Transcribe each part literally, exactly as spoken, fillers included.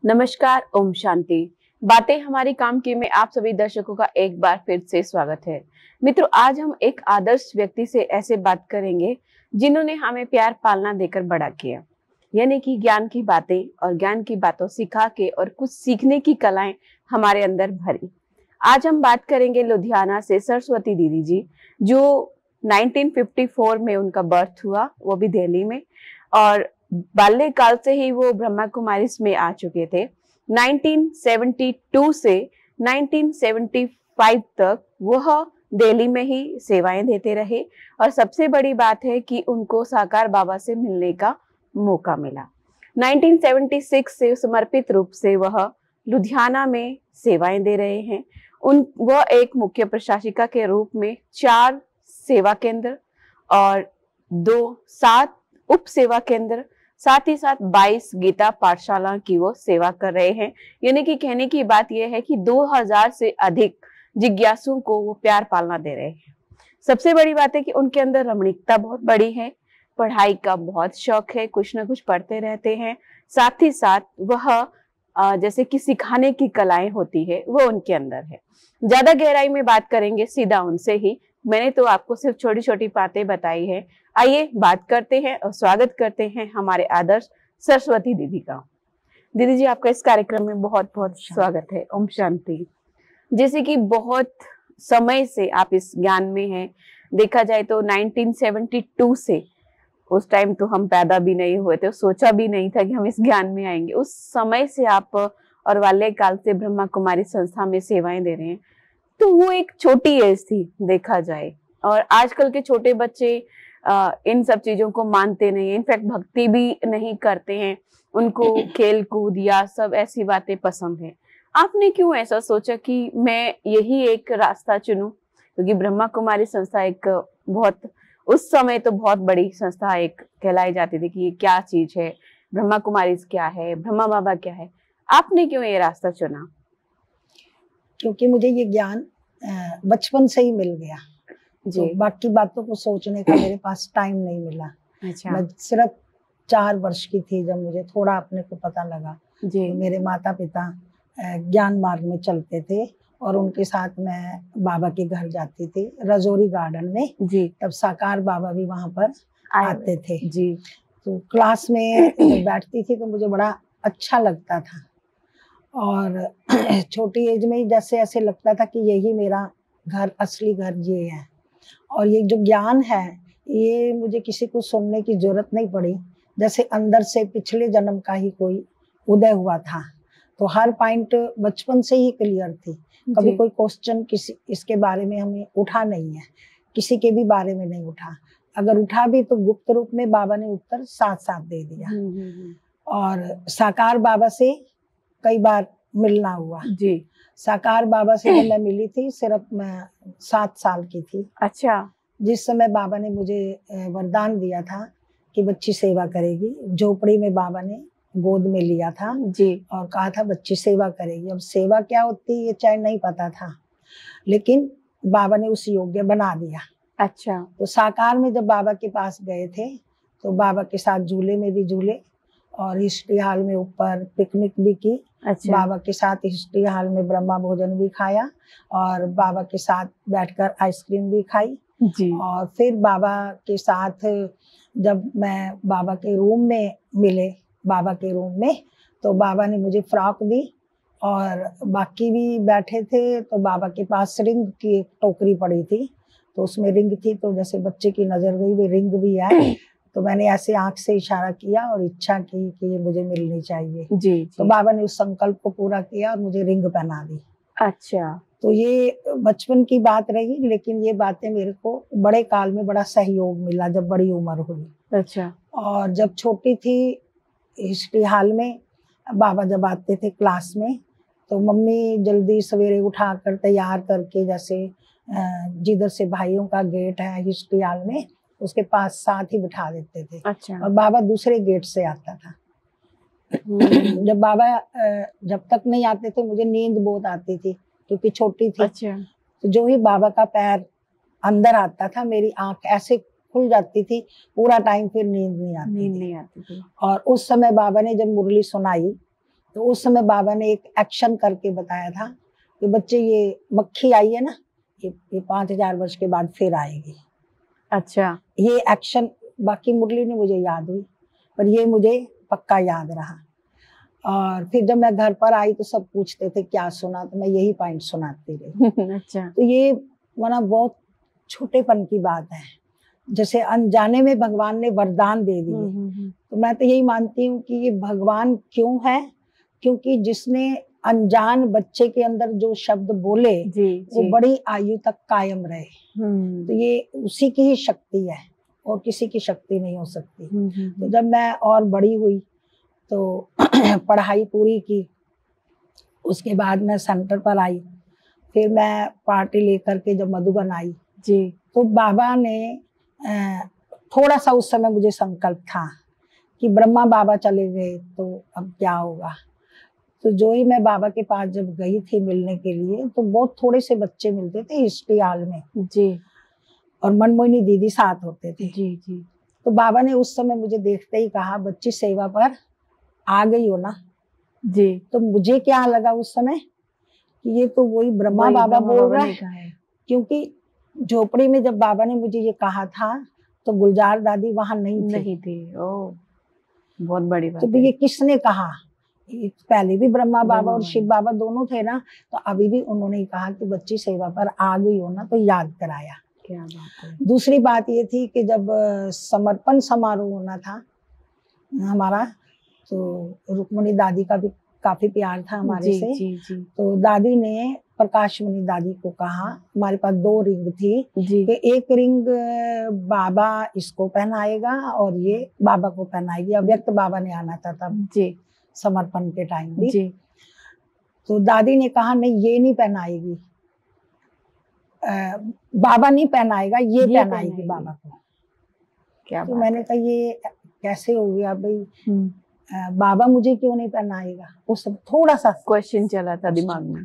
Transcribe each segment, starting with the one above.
नमस्कार, ओम शांति। बातें हमारी काम की में आप सभी दर्शकों का एक बार फिर से स्वागत है। मित्रों, आज हम एक आदर्श व्यक्ति से ऐसे बात करेंगे जिन्होंने हमें प्यार पालना देकर बड़ा किया, यानी कि ज्ञान की बातें और ज्ञान की बातों सिखा के और कुछ सीखने की कलाएं हमारे अंदर भरी। आज हम बात करेंगे लुधियाना से सरस्वती दीदी जी, जो नाइनटीन फिफ्टी फोर में उनका बर्थ हुआ, वो भी दिल्ली में, और बाल्यकाल से ही वो ब्रह्मा कुमारीज में आ चुके थे। नाइनटीन सेवेंटी टू से नाइनटीन सेवेंटी फाइव तक वह दिल्ली में ही सेवाएं देते रहे और सबसे बड़ी बात है कि उनको साकार बाबा से मिलने का मौका मिला। नाइनटीन सेवेंटी सिक्स से समर्पित रूप से वह लुधियाना में सेवाएं दे रहे हैं। उन वह एक मुख्य प्रशासिका के रूप में चार सेवा केंद्र और दो सात उप सेवा केंद्र, साथ ही साथ बाईस गीता पाठशाला की वो सेवा कर रहे हैं। यानी कि कहने की बात यह है कि दो हज़ार से अधिक जिज्ञासुओं को वो प्यार पालना दे रहे हैं। सबसे बड़ी बात है कि उनके अंदर रमणीकता बहुत बड़ी है, पढ़ाई का बहुत शौक है, कुछ ना कुछ पढ़ते रहते हैं। साथ ही साथ वह जैसे कि सिखाने की कलाएं होती है वो उनके अंदर है। ज्यादा गहराई में बात करेंगे सीधा उनसे ही। मैंने तो आपको सिर्फ छोटी छोटी बातें बताई है। आइए बात करते हैं और स्वागत करते हैं हमारे आदर्श सरस्वती दीदी का। दीदी जी, आपका इस कार्यक्रम में बहुत बहुत स्वागत है। ओम शांति। जैसे कि बहुत समय से आप इस ज्ञान में हैं, देखा जाए तो नाइनटीन सेवेंटी टू से, उस टाइम तो हम पैदा भी नहीं हुए थे, सोचा भी नहीं था कि हम इस ज्ञान में आएंगे। उस समय से आप और बाल्यकाल से ब्रह्मा कुमारी संस्था में सेवाएं दे रहे हैं, तो वो एक छोटी एज थी देखा जाए। और आजकल के छोटे बच्चे आ, इन सब चीजों को मानते नहीं, इनफैक्ट भक्ति भी नहीं करते हैं, उनको खेल कूद या सब ऐसी बातें पसंद है। आपने क्यों ऐसा सोचा कि मैं यही एक रास्ता चुनूं? क्योंकि ब्रह्मा कुमारी संस्था एक बहुत, उस समय तो बहुत बड़ी संस्था एक कहलाई जाती थी कि ये क्या चीज है, ब्रह्मा कुमारी क्या है, ब्रह्मा बाबा क्या है। आपने क्यों ये रास्ता चुना? क्योंकि मुझे ये ज्ञान बचपन से ही मिल गया जी। तो बाकी बातों को सोचने का मेरे पास टाइम नहीं मिला। अच्छा। मैं सिर्फ चार वर्ष की थी जब मुझे थोड़ा अपने को पता लगा जी। तो मेरे माता पिता ज्ञान मार्ग में चलते थे और उनके साथ मैं बाबा के घर जाती थी, रजौरी गार्डन में जी। तब साकार बाबा भी वहां पर आते थे जी। तो क्लास में बैठती थी तो मुझे बड़ा अच्छा लगता था और छोटी एज में ही जैसे ऐसे लगता था कि यही मेरा घर, असली घर ये है। और ये जो ज्ञान है ये मुझे किसी को सुनने की जरूरत नहीं पड़ी, जैसे अंदर से पिछले जन्म का ही कोई उदय हुआ था। तो हर पॉइंट बचपन से ही क्लियर थी, कभी कोई क्वेश्चन किसी इसके बारे में हमें उठा नहीं है, किसी के भी बारे में नहीं उठा। अगर उठा भी तो गुप्त रूप में बाबा ने उत्तर साथ साथ दे दिया। और साकार बाबा से कई बार मिलना हुआ जी। साकार बाबा से जब मैं मिली थी, सिर्फ मैं सात साल की थी। अच्छा। जिस समय बाबा ने मुझे वरदान दिया था कि बच्ची सेवा करेगी, झोपड़ी में बाबा ने गोद में लिया था जी। और कहा था बच्ची सेवा करेगी। अब सेवा क्या होती है ये चाहे नहीं पता था, लेकिन बाबा ने उस योग्य बना दिया। अच्छा। तो साकार में जब बाबा के पास गए थे तो बाबा के साथ झूले में भी झूले और हिस्ट्री हॉल में ऊपर पिकनिक भी की। अच्छा। बाबा के साथ हिस्ट्री हॉल में ब्रह्मा भोजन भी खाया और बाबा के साथ बैठकर आइसक्रीम भी खाई जी। और फिर बाबा के साथ जब मैं बाबा के रूम में मिले, बाबा के रूम में, तो बाबा ने मुझे फ्रॉक दी और बाकी भी बैठे थे। तो बाबा के पास रिंग की एक टोकरी पड़ी थी, तो उसमें रिंग थी, तो जैसे बच्चे की नजर गई वे रिंग भी आए। तो मैंने ऐसे आंख से इशारा किया और इच्छा की कि ये मुझे मिलनी चाहिए जी, जी। तो बाबा ने उस संकल्प को पूरा किया और मुझे रिंग पहना दी। अच्छा। तो ये बचपन की बात रही, लेकिन ये बातें मेरे को बड़े काल में बड़ा सहयोग मिला जब बड़ी उम्र हुई। अच्छा। और जब छोटी थी हिस्ट्री हॉल में बाबा जब आते थे क्लास में, तो मम्मी जल्दी सवेरे उठा कर तैयार करके, जैसे जिधर से भाइयों का गेट है हिस्ट्री हॉल में, उसके पास साथ ही बिठा देते थे। अच्छा। और बाबा दूसरे गेट से आता था। जब बाबा जब तक नहीं आते थे मुझे नींद बहुत आती थी क्योंकि छोटी थी। अच्छा। तो जो ही बाबा का पैर अंदर आता था मेरी आंख ऐसे खुल जाती थी, पूरा टाइम फिर नींद नहीं आती नींद नहीं आती थी। और उस समय बाबा ने जब मुरली सुनाई तो उस समय बाबा ने एक एक्शन करके बताया था कि बच्चे ये मक्खी आई है ना, ये ये पांच हजार वर्ष के बाद फिर आएगी। अच्छा, ये एक्शन बाकी मुरली ने मुझे याद हुई, पर ये मुझे पक्का याद रहा। और फिर जब मैं घर पर आई तो सब पूछते थे क्या सुना, तो मैं यही पॉइंट सुनाती रही। अच्छा, तो ये माना बहुत छोटेपन की बात है, जैसे अनजाने में भगवान ने वरदान दे दिए। तो मैं तो यही मानती हूँ कि ये भगवान क्यों है, क्योंकि जिसने अनजान बच्चे के अंदर जो शब्द बोले जी, वो जी. बड़ी आयु तक कायम रहे। तो ये उसी की ही शक्ति है और किसी की शक्ति नहीं हो सकती। तो जब मैं और बड़ी हुई तो पढ़ाई पूरी की, उसके बाद मैं सेंटर पर आई, फिर मैं पार्टी लेकर के जब मधुबन आई जी, तो बाबा ने थोड़ा सा उस समय मुझे संकल्प था कि ब्रह्मा बाबा चले गए तो अब क्या होगा। तो जो ही मैं बाबा के पास जब गई थी मिलने के लिए, तो बहुत थोड़े से बच्चे मिलते थे हिस्ट्री हॉल में जी, और मनमोहिनी दीदी साथ होते थे जी जी। तो बाबा ने उस समय मुझे देखते ही कहा, बच्ची सेवा पर आ गई हो ना जी। तो मुझे क्या लगा उस समय कि ये तो वही ब्रह्मा बाबा बोल रहा है, क्योंकि झोपड़ी में जब बाबा ने मुझे ये कहा था तो गुलजार दादी वहां नहीं थी। नहीं थी। ओ, बहुत बड़ी बात। तो ये किसने कहा? पहले भी ब्रह्मा बाबा और शिव बाबा दोनों थे ना, तो अभी भी उन्होंने कहा कि बच्ची सेवा पर आ गई हो ना, तो याद कराया। क्या बात है। दूसरी बात ये थी कि जब समर्पण समारोह होना था हमारा, तो रुक्मणी दादी का भी काफी प्यार था हमारे जी, से जी, जी। तो दादी ने प्रकाशमणि दादी को कहा, हमारे पास दो रिंग थी कि एक रिंग बाबा इसको पहनाएगा और ये बाबा को पहनाएगी। अव्यक्त बाबा ने आना था तब जी, समर्पण के टाइम भी जी। तो दादी ने कहा नहीं, ये नहीं पहनाएगी, बाबा नहीं पहनाएगा, ये, ये पहनाएगी बाबा को। क्या तो मैंने कहा ये कैसे हो गया भाई, बाबा मुझे क्यों नहीं पहनाएगा? उस थोड़ा सा क्वेश्चन चला था दिमाग में।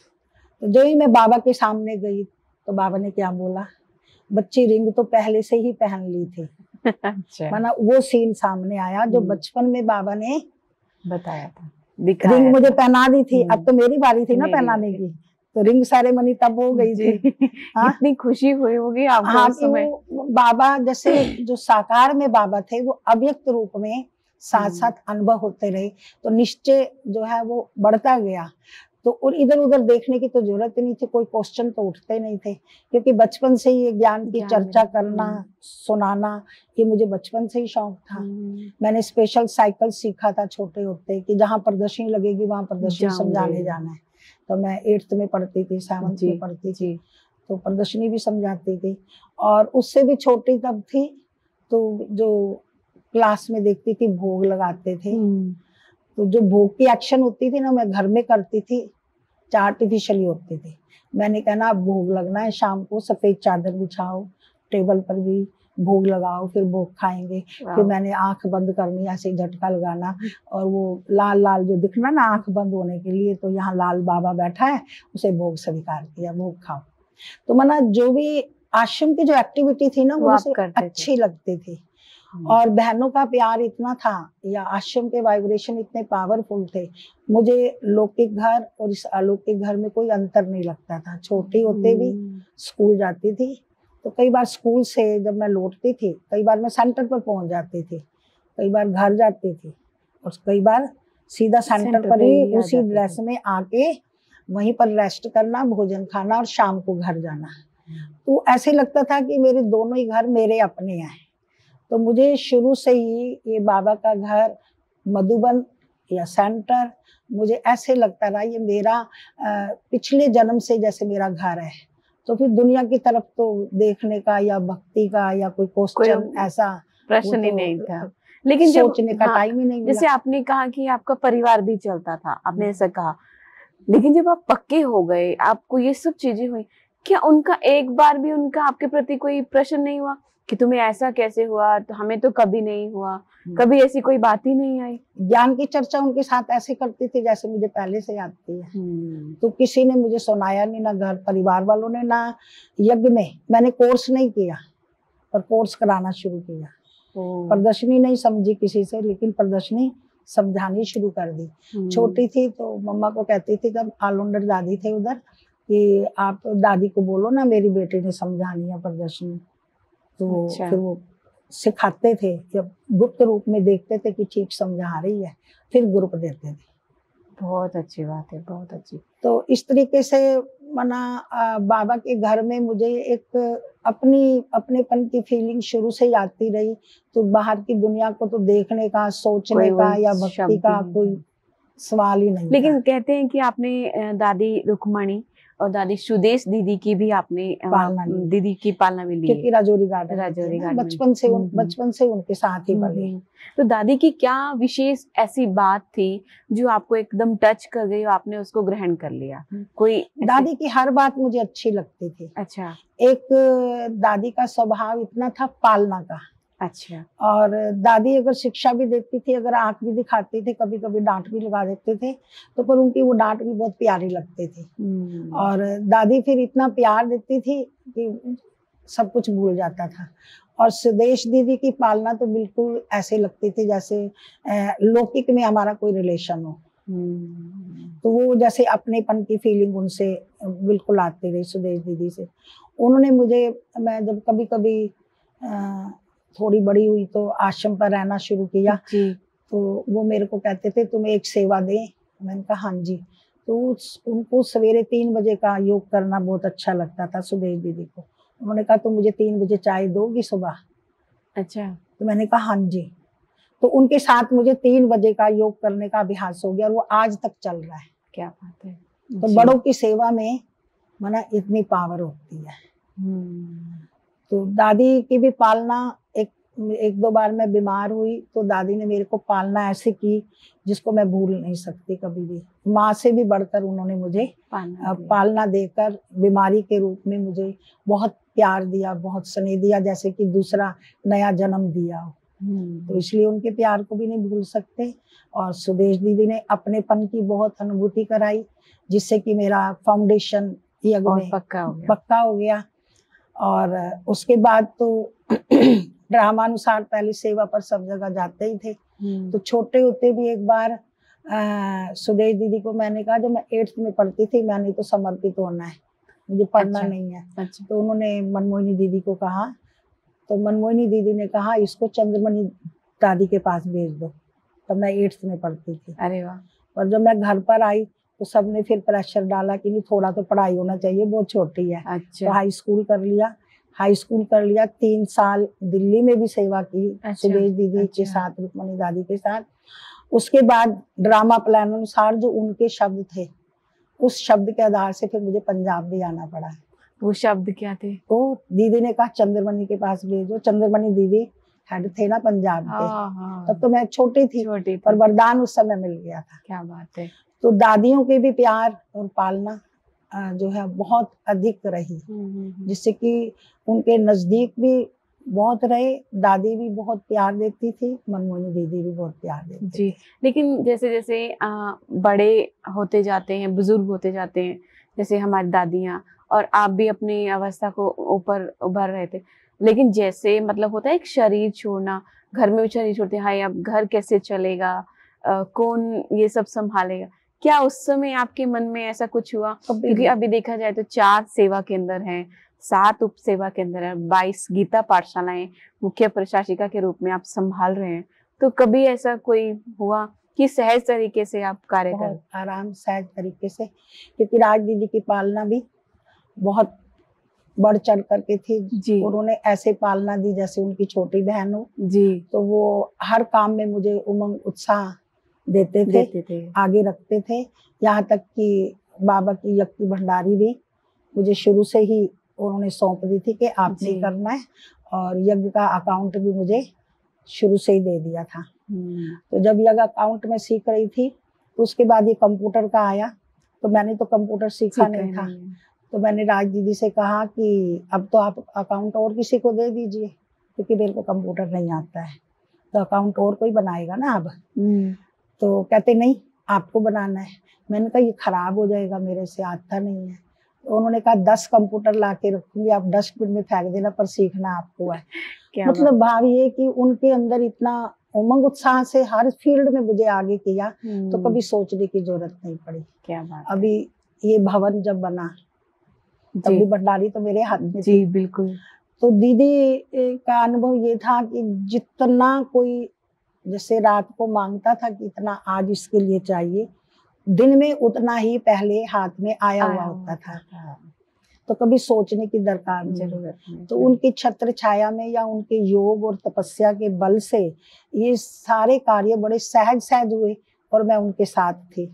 तो जो ही मैं बाबा के सामने गई तो बाबा ने क्या बोला, बच्ची रिंग तो पहले से ही पहन ली थी। अच्छा। माना वो सीन सामने आया जो बचपन में बाबा ने बताया था, रिंग मुझे पहना दी थी। अब तो मेरी बारी थी ना पहनाने की, तो रिंग सेरेमनी तब हो गई थी। कितनी खुशी हुई होगी आपको? हाँ, उस समय बाबा जैसे जो साकार में बाबा थे वो अव्यक्त रूप में साथ साथ अनुभव होते रहे, तो निश्चय जो है वो बढ़ता गया। तो और इधर उधर देखने की तो जरूरत ही नहीं थी, कोई क्वेश्चन तो उठते नहीं थे, क्योंकि बचपन से ही ये ज्ञान की चर्चा करना, सुनाना, ये मुझे बचपन से ही शौक था। मैंने स्पेशल साइकिल सीखा था छोटे होते कि जहाँ प्रदर्शनी लगेगी वहां प्रदर्शनी समझाने जाना है। तो मैं एट्थ में पढ़ती थी, सेवंथ में पढ़ती थी, तो प्रदर्शनी भी समझाती थी। और उससे भी छोटी तब थी तो जो क्लास में देखती थी भोग लगाते थे, तो जो भोग की एक्शन होती थी ना मैं घर में करती थी, आर्टिफिशियली होती थी। मैंने कहा ना भोग लगना है, शाम को सफेद चादर बिछाओ, टेबल पर भी भोग लगाओ, फिर भोग खाएंगे। फिर मैंने आंख बंद करनी, ऐसे झटका लगाना, और वो लाल लाल जो दिखना ना आंख बंद होने के लिए, तो यहाँ लाल बाबा बैठा है, उसे भोग स्वीकार किया, भोग खाओ। तो माना जो भी आश्रम की जो एक्टिविटी थी ना वो मुझे अच्छी लगती थी। और बहनों का प्यार इतना था, या आश्रम के वाइब्रेशन इतने पावरफुल थे, मुझे लौकिक घर और इस अलौकिक घर में कोई अंतर नहीं लगता था। छोटी होते भी स्कूल जाती थी, तो कई बार स्कूल से जब मैं लौटती थी, कई बार मैं सेंटर पर पहुंच जाती थी, कई बार घर जाती थी, और कई बार सीधा सेंटर पर ही उसी ड्रेस में आके वहीं पर रेस्ट करना, भोजन खाना और शाम को घर जाना। तो ऐसे लगता था कि मेरे दोनों ही घर मेरे अपने हैं। तो मुझे शुरू से ही ये बाबा का घर, मधुबन या सेंटर, मुझे ऐसे लगता रहा ये मेरा पिछले जन्म से जैसे मेरा घर है। तो फिर दुनिया की तरफ तो देखने का या भक्ति का या कोई क्वेश्चन ऐसा प्रश्न ही नहीं था, लेकिन सोचने का टाइम ही नहीं मिला। जैसे आपने कहा कि आपका परिवार भी चलता था, आपने ऐसा कहा, लेकिन जब आप पक्के हो गए, आपको ये सब चीजें हुई, क्या उनका एक बार भी उनका आपके प्रति कोई प्रश्न नहीं हुआ कि तुम्हें ऐसा कैसे हुआ? तो हमें तो कभी नहीं हुआ, कभी ऐसी कोई बात ही नहीं आई। ज्ञान की चर्चा उनके साथ ऐसे करती थी जैसे मुझे पहले से आती है। तो किसी ने मुझे सुनाया नहीं, ना घर परिवार वालों ने, ना यज्ञ में। मैंने कोर्स नहीं किया, पर कोर्स कराना शुरू किया। प्रदर्शनी नहीं समझी किसी से, लेकिन प्रदर्शनी समझानी शुरू कर दी। छोटी थी तो मम्मा को कहती थी, जब आलूंडर दादी थे उधर, कि आप दादी को बोलो ना मेरी बेटी ने समझानी है प्रदर्शनी। तो अच्छा। फिर वो सिखाते थे, जब गुप्त रूप में देखते थे कि ठीक समझा रही है, फिर ग्रुप देते थे। बहुत अच्छी बात है, बहुत अच्छी। तो इस तरीके से मना बाबा के घर में मुझे एक अपनी अपनेपन की फीलिंग शुरू से ही आती रही। तो बाहर की दुनिया को तो देखने का, सोचने का या भक्ति का कोई सवाल ही नहीं। लेकिन कहते हैं कि आपने दादी रुक्मणी और दादी सुदेश दीदी की भी आपने पालना दीदी की पालना भी ली, क्योंकि राजौरी गार्डन राजौरी गार्डन बचपन से उन बचपन से उनके साथ ही पले। तो दादी की क्या विशेष ऐसी बात थी जो आपको एकदम टच कर गई और आपने उसको ग्रहण कर लिया? कोई दादी की हर बात मुझे अच्छी लगती थी। अच्छा। एक दादी का स्वभाव इतना था पालना का। अच्छा। और दादी अगर शिक्षा भी देती थी, अगर आंख भी दिखाती थी, कभी कभी डांट भी लगा देते थे, तो पर उनकी वो डांट भी बहुत प्यारी लगती थी। और दादी फिर इतना प्यार देती थी कि सब कुछ भूल जाता था। और सुदेश दीदी की पालना तो बिल्कुल ऐसे लगती थी जैसे लौकिक में हमारा कोई रिलेशन हो। तो वो जैसे अपनेपन की फीलिंग उनसे बिल्कुल आती रही सुदेश दीदी से। उन्होंने मुझे, मैं जब कभी कभी आ, थोड़ी बड़ी हुई तो आश्रम पर रहना शुरू किया, तो वो मेरे को कहते थे तुम्हें एक सेवा दें। मैंने कहा हाँ जी। तो उनको सवेरे तीन बजे का योग करना बहुत अच्छा लगता था सुदेश दीदी को। उन्होंने कहा तुम मुझे तीन बजे चाय दोगी सुबह? अच्छा। तो मैंने कहा हाँ जी। तो उनके साथ मुझे तीन बजे का योग करने का अभ्यास हो गया और वो आज तक चल रहा है। क्या बात है। तो बड़ों की सेवा में माना इतनी पावर होती है। तो दादी की भी पालना, एक एक दो बार मैं बीमार हुई तो दादी ने मेरे को पालना ऐसे की जिसको मैं भूल नहीं सकती कभी भी। माँ से भी बढ़कर उन्होंने मुझे पालना, पालना देकर बीमारी के रूप में मुझे बहुत प्यार दिया, बहुत स्नेह दिया, जैसे कि दूसरा नया जन्म दिया हो। तो इसलिए उनके प्यार को भी नहीं भूल सकते। और सुदेश दीदी ने अपनेपन की बहुत अनुभूति कराई, जिससे कि मेरा फाउंडेशन यज्ञ में पक्का हो गया, पक्का हो गया। और उसके बाद तो ड्रामानुसार पहले सेवा पर सब जगह जाते ही थे। तो छोटे होते भी एक बार आ, सुदेश दीदी को मैंने कहा, जब मैं एट्थ में पढ़ती थी, मैंने तो समर्पित होना है, मुझे पढ़ना अच्छा, नहीं है। अच्छा। तो उन्होंने मनमोहिनी दीदी को कहा, तो मनमोहिनी दीदी ने कहा इसको चंद्रमणि दादी के पास भेज दो। तब तो मैं एट्थ में पढ़ती थी। अरे वाह। और जब मैं घर पर आई तो सबने फिर प्रेशर डाला कि नहीं थोड़ा तो पढ़ाई होना चाहिए, बहुत छोटी है। अच्छा। तो हाई स्कूल कर लिया, हाई स्कूल कर लिया, तीन साल दिल्ली में भी सेवा की। अच्छा। सुदेश दीदी अच्छा। के साथ, रुक्मणी दादी के साथ। उसके बाद ड्रामा प्लान अनुसार जो उनके शब्द थे, उस शब्द के आधार से फिर मुझे पंजाब भी आना पड़ा। वो शब्द क्या थे? तो दीदी ने कहा चंद्रमणि के पास भेजो। चंद्रमणि दीदी हेड थे ना पंजाब के। तब तो मैं छोटी थी, छोटी थी, पर वरदान उस समय मिल गया था। क्या बात है। तो दादियों के भी प्यार और पालना जो है बहुत अधिक रही, जिससे कि उनके नजदीक भी बहुत रहे। दादी भी बहुत प्यार देती थी, मनमोहिनी दीदी भी बहुत प्यार देती जी। थी। लेकिन जैसे जैसे आ, बड़े होते जाते हैं, बुजुर्ग होते जाते हैं, जैसे हमारी दादियाँ, और आप भी अपनी अवस्था को ऊपर उभर रहे थे, लेकिन जैसे मतलब होता है एक शरीर छोड़ना, घर में भी शरीर छोड़ते, हाय अब घर कैसे चलेगा, आ, कौन ये सब संभालेगा, क्या उस समय आपके मन में ऐसा कुछ हुआ? क्योंकि अभी देखा जाए तो चार सेवा केंद्र हैं, सात उप सेवा केंद्र है, बाईस गीता पाठशालाएं मुख्य प्रशासिका के रूप में आप संभाल रहे हैं, तो कभी ऐसा कोई हुआ कि सहज तरीके से आप कार्य करें? आराम सहज तरीके से, क्योंकि राज दीदी की पालना भी बहुत बढ़ चढ़ करके थी। उन्होंने ऐसे पालना दी जैसे उनकी छोटी बहन हो जी। तो वो हर काम में मुझे उमंग उत्साह देते थे, देते थे, आगे रखते थे। यहाँ तक कि बाबा की यज्ञ की भंडारी भी मुझे शुरू से ही उन्होंने सौंप दी थी कि आपने करना है, और यज्ञ का अकाउंट भी मुझे शुरू से ही दे दिया था। तो जब यज्ञ अकाउंट में सीख रही थी तो उसके बाद ये कंप्यूटर का आया, तो मैंने तो कंप्यूटर सीखा नहीं था। तो मैंने राज दीदी से कहा कि अब तो आप अकाउंट और किसी को दे दीजिए, क्योंकि मेरे को कंप्यूटर नहीं आता है, तो अकाउंट और कोई बनाएगा ना अब। तो कहते नहीं आपको बनाना है। मैंने कहा ये खराब हो जाएगा, मेरे से आता नहीं है। तो उन्होंने कहा दस कंप्यूटर ला के रखूंगी, आप डस्टबिन में फेंक देना, पर सीखना आपको है। मतलब भाव ये कि उनके अंदर इतना उमंग उत्साह से हर फील्ड में मुझे आगे किया, तो कभी सोचने की जरूरत नहीं पड़ी। क्या बात। अभी ये भवन जब बना तब भी भंडारी तो मेरे हाथ में जी बिल्कुल। तो दीदी का अनुभव ये था कि जितना कोई जैसे रात को मांगता था कि इतना आज इसके लिए चाहिए, दिन में उतना ही पहले हाथ में आया हुआ होता था, तो कभी सोचने की दरकार नहीं। तो उनकी छत्र छाया में या उनके योग और तपस्या के बल से ये सारे कार्य बड़े सहज सहज हुए और मैं उनके साथ थी।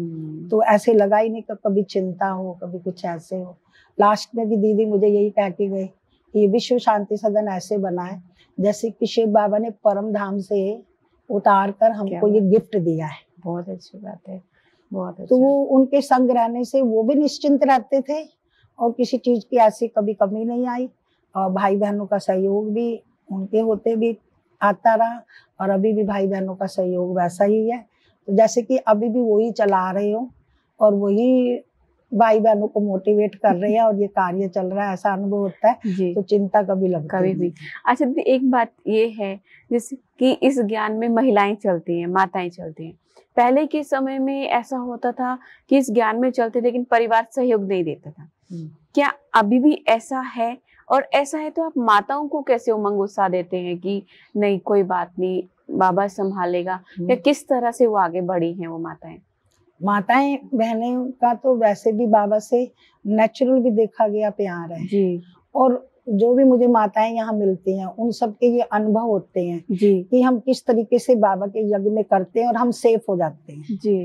तो ऐसे लगा ही नहीं कि कभी चिंता हो, कभी कुछ ऐसे हो। लास्ट में भी दीदी मुझे यही कह के गए कि विश्व शांति सदन ऐसे बना है जैसे कि शिव बाबा ने परम धाम से उतार कर हमको ये गिफ्ट दिया है। बहुत अच्छी बात है, बहुत अच्छा। तो वो उनके संग रहने से वो भी निश्चिंत रहते थे और किसी चीज की ऐसी कभी कमी नहीं आई, और भाई बहनों का सहयोग भी उनके होते भी आता रहा, और अभी भी भाई बहनों का सहयोग वैसा ही है। तो जैसे कि अभी भी वही चला रहे हो और वही भाई बहनों को मोटिवेट कर रहे हैं और ये कार्य चल रहा है, ऐसा अनुभव होता है। तो चिंता कभी लगती कभी भी। अच्छा दीदी, एक बात ये है जैसे कि इस ज्ञान में महिलाएं चलती हैं, माताएं चलती हैं। पहले के समय में ऐसा होता था कि इस ज्ञान में चलते लेकिन परिवार सहयोग नहीं देता था, क्या अभी भी ऐसा है? और ऐसा है तो आप माताओं को कैसे उमंग उत्साह देते हैं कि नहीं कोई बात नहीं, बाबा संभालेगा, या किस तरह से वो आगे बढ़ी हैं वो माताएं? माताएं बहनें का तो वैसे भी बाबा से नेचुरल भी देखा गया प्यार है जी। और जो भी मुझे माताएं यहाँ मिलती हैं उन सबके ये अनुभव होते हैं जी कि हम किस तरीके से बाबा के यज्ञ में करते हैं और हम सेफ हो जाते हैं। जी।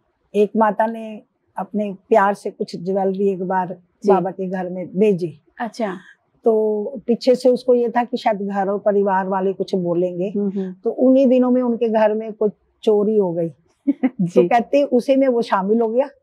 एक माता ने अपने प्यार से कुछ ज्वेलरी एक बार बाबा के घर में भेजी। अच्छा। तो पीछे से उसको ये था कि शायद घर और परिवार वाले कुछ बोलेंगे, तो उन्हीं दिनों में उनके घर में कुछ चोरी हो गई। तो कहते उसी में वो शामिल हो गया।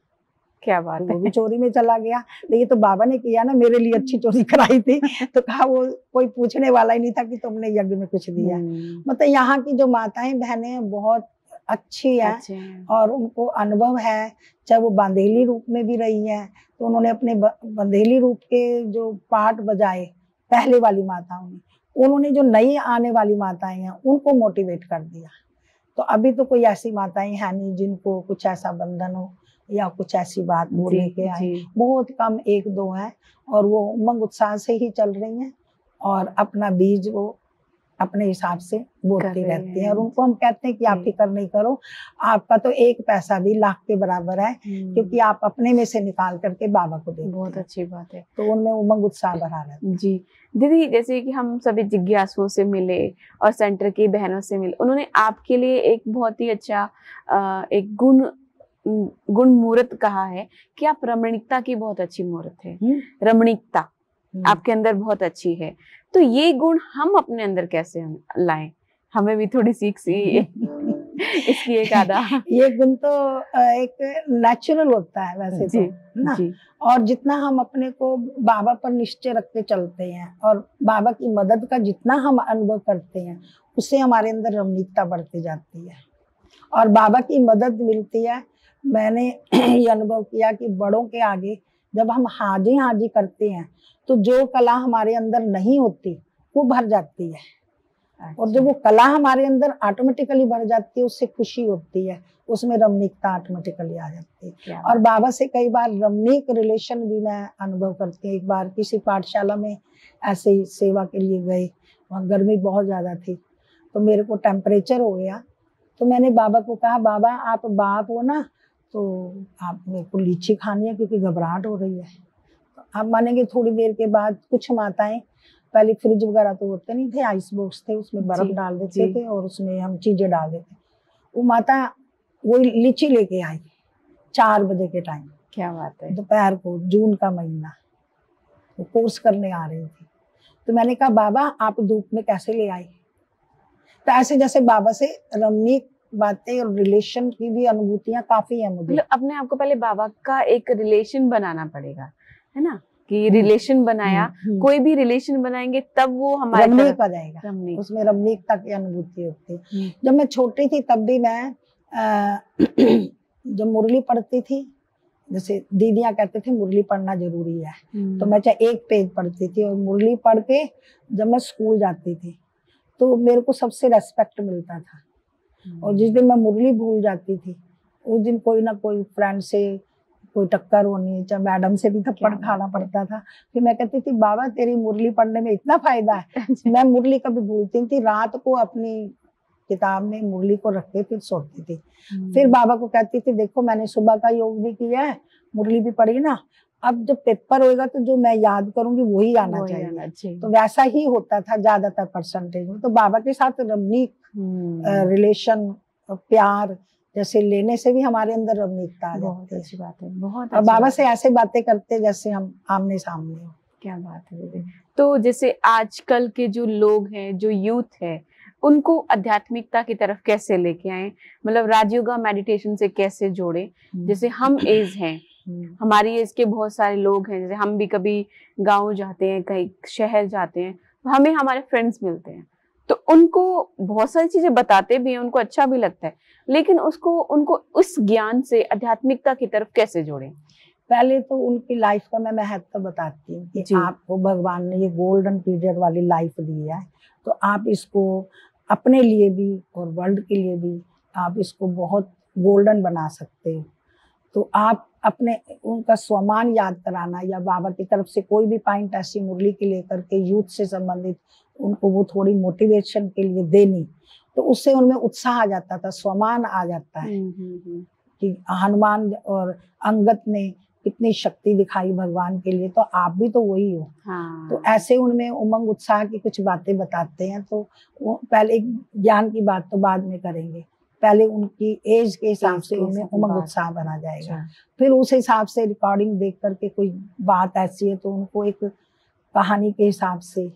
क्या बात है। वो भी चोरी में चला गया। तो ये तो बाबा ने किया ना, मेरे लिए अच्छी चोरी कराई थी। तो कहा वो कोई पूछने वाला ही नहीं था कि तुमने यज्ञ में कुछ दिया। मतलब यहाँ की जो माताएं बहनें बहुत अच्छी है, और उनको अनुभव है, चाहे वो बांधेली रूप में भी रही है तो उन्होंने अपने बांधेली रूप के जो पाठ बजाए पहले वाली माताओं ने, उन्होंने जो नई आने वाली माताएं हैं उनको मोटिवेट कर दिया। तो अभी तो कोई ऐसी माताएं है नहीं जिनको कुछ ऐसा बंधन हो या कुछ ऐसी बात बोलने के आए, बहुत कम एक दो है, और वो उमंग उत्साह से ही चल रही हैं और अपना बीज वो अपने हिसाब से बोलते रहते हैं। और उनको हम कहते हैं कि आप फिक्र नहीं करो, आपका तो एक पैसा भी लाख के बराबर है, क्योंकि आप अपने में से निकाल करके बाबा को देते। बहुत अच्छी बात है। तो उनमें उमंग उत्साह बढ़ा रहता है। जी दीदी, जैसे कि हम सभी जिज्ञासुओं से मिले और सेंटर की बहनों से मिले, उन्होंने आपके लिए एक बहुत ही अच्छा एक गुण गुण मूर्त कहा है कि आप रमणीकता की बहुत अच्छी मूर्त है। रमणीकता आपके अंदर बहुत अच्छी है, तो ये गुण हम अपने अंदर कैसे लाएं? हमें भी थोड़ी सीख सी इसकी एक आधा। ये गुण तो एक नेचुरल होता है वैसे जी, तो ना जी। और जितना हम अपने को बाबा पर निश्चय रख के चलते हैं और बाबा की मदद का जितना हम अनुभव करते हैं, उससे हमारे अंदर रमणीकता बढ़ती जाती है और बाबा की मदद मिलती है। मैंने ये अनुभव किया कि बड़ों के आगे जब हम हाजी हाजी करते हैं तो जो कला हमारे अंदर नहीं होती वो भर जाती है। अच्छा। और जब वो कला हमारे अंदर ऑटोमेटिकली भर जाती है, उससे खुशी होती है, उसमें रमणीकता ऑटोमेटिकली आ जाती है। और बाबा से कई बार रमणीक रिलेशन भी मैं अनुभव करती हूँ। एक बार किसी पाठशाला में ऐसे ही सेवा के लिए गए, वहाँ गर्मी बहुत ज्यादा थी, तो मेरे को टेम्परेचर हो गया। तो मैंने बाबा को कहा, बाबा आप बाप हो ना, तो आप मेरे को लीची खानी है क्योंकि घबराहट हो रही है। तो आप मानेंगे थोड़ी देर के बाद कुछ माताएं, पहले फ्रिज वगैरह तो होते नहीं थे, आइस बॉक्स थे, उसमें बर्फ डाल देते थे और उसमें हम चीजें डाल देते। वो माता वो लीची लेके आई चार बजे के टाइम। क्या बात है। दोपहर को, जून का महीना, वो कोर्स करने आ रही थी। तो मैंने कहा, बाबा आप धूप में कैसे ले आई? तो ऐसे जैसे बाबा से रमणीक बातें और रिलेशन की भी अनुभूतियां काफी है मुझे। मतलब अपने आप को पहले बाबा का एक रिलेशन बनाना पड़ेगा, है ना, कि रिलेशन बनाया, कोई भी रिलेशन बनाएंगे तब वो हमारे रमणीक आ जाएगा, रमणीक। उसमें रमणीकता की अनुभूति होती है। जब मैं छोटी थी तब भी मैं आ, जब मुरली पढ़ती थी, जैसे दीदियां कहते थे मुरली पढ़ना जरूरी है, तो मैं चाहे एक पेज पढ़ती थी और मुरली पढ़ के जब मैं स्कूल जाती थी तो मेरे को सबसे रेस्पेक्ट मिलता था। और जिस दिन मैं मुरली भूल जाती थी उस दिन कोई ना कोई फ्रेंड से कोई टक्कर होनी, चाहे मैडम से भी थप्पड़ खाना पड़ता था। फिर मैं कहती थी बाबा तेरी मुरली पढ़ने में इतना फायदा है। मैं मुरली कभी भूलती नहीं थी, रात को अपनी किताब में मुरली को रख के फिर सोती थी। फिर बाबा को कहती थी देखो मैंने सुबह का योग भी किया है, मुरली भी पढ़ी ना, अब जब पेपर होएगा तो जो मैं याद करूंगी वही आना वही चाहिए।, आना चाहिए तो वैसा ही होता था ज्यादातर परसेंटेज में। तो बाबा के साथ रमणीक रिलेशन, प्यार जैसे लेने से भी हमारे अंदर रमणीकता आ जाती है। अच्छी बात है, बहुत। और बाबा से ऐसे बातें करते जैसे हम आमने सामने हो। क्या बात है दीदी। तो जैसे आजकल के जो लोग हैं, जो यूथ है, उनको आध्यात्मिकता की तरफ कैसे लेके आए, मतलब राजयोगा मेडिटेशन से कैसे जोड़े? जैसे हम एज हैं, हमारी एज के बहुत सारे लोग हैं, जैसे हम भी कभी गांव जाते हैं, कहीं शहर जाते हैं, हमें हमारे फ्रेंड्स मिलते हैं तो उनको बहुत सारी चीजें बताते भी हैं, उनको अच्छा भी लगता है, लेकिन उसको उनको उस ज्ञान से आध्यात्मिकता की तरफ कैसे जोड़ें? पहले तो उनकी लाइफ का मैं महत्व बताती हूँ कि आपको भगवान ने ये गोल्डन पीरियड वाली लाइफ दी है, तो आप इसको अपने लिए भी और वर्ल्ड के लिए भी आप इसको बहुत गोल्डन बना सकते हो। तो आप अपने उनका स्वमान याद कराना या बाबा की तरफ से कोई भी पॉइंट ऐसी मुरली के लेकर के यूथ से संबंधित उनको वो थोड़ी मोटिवेशन के लिए देनी, तो उससे उनमें उत्साह आ जाता था, स्वमान आ जाता है कि हनुमान और अंगद ने कितनी शक्ति दिखाई भगवान के लिए, तो आप भी तो वही हो। हाँ। तो ऐसे उनमें उमंग उत्साह की कुछ बातें बताते हैं। तो वो पहले ज्ञान की बात तो बाद में करेंगे, पहले उनकी एज के हिसाब से उनमें उमंग उत्साह बना जाएगा। फिर उस हिसाब से रिकॉर्डिंग देख करके कोई बात ऐसी है तो उनको एक कहानी के हिसाब से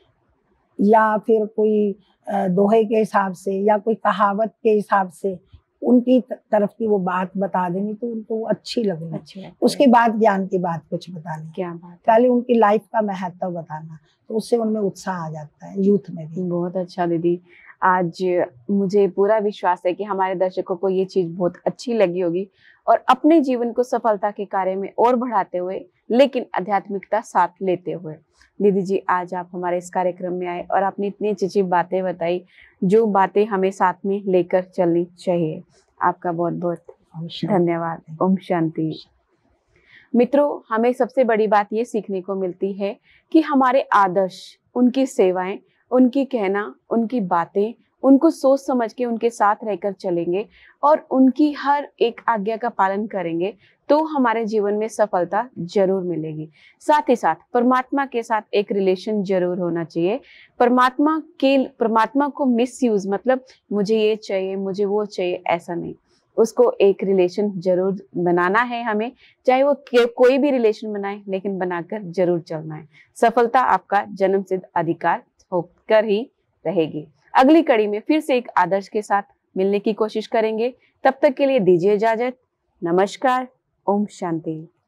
या फिर कोई दोहे के हिसाब से या कोई कहावत के हिसाब से उनकी तरफ की वो बात बता देनी, तो उनको अच्छी लगनी। अच्छी उसके बाद ज्ञान की बात कुछ बतानी। क्या बात? पहले उनकी लाइफ का महत्व बताना, तो उससे उनमें उत्साह आ जाता है, यूथ में भी। बहुत अच्छा दीदी, आज मुझे पूरा विश्वास है कि हमारे दर्शकों को ये चीज बहुत अच्छी लगी होगी और अपने जीवन को सफलता के कार्य में और बढ़ाते हुए लेकिन आध्यात्मिकता साथ लेते हुए। दीदी जी, आज आप हमारे इस कार्यक्रम में आए और आपने इतनी अच्छी अच्छी बातें बताई, जो बातें हमें साथ में लेकर चलनी चाहिए। आपका बहुत बहुत धन्यवाद। ओम शांति। मित्रों, हमें सबसे बड़ी बात ये सीखने को मिलती है कि हमारे आदर्श, उनकी सेवाएं, उनकी कहना, उनकी बातें, उनको सोच समझ के उनके साथ रहकर चलेंगे और उनकी हर एक आज्ञा का पालन करेंगे तो हमारे जीवन में सफलता जरूर मिलेगी। साथ ही साथ परमात्मा के साथ एक रिलेशन जरूर होना चाहिए। परमात्मा के परमात्मा को मिसयूज, मतलब मुझे ये चाहिए, मुझे वो चाहिए, ऐसा नहीं। उसको एक रिलेशन जरूर बनाना है हमें, चाहे वो कोई भी रिलेशन बनाए, लेकिन बनाकर जरूर चलना है। सफलता आपका जन्मसिद्ध अधिकार होकर ही रहेगी। अगली कड़ी में फिर से एक आदर्श के साथ मिलने की कोशिश करेंगे। तब तक के लिए दीजिए इजाजत। नमस्कार। ओम शांति।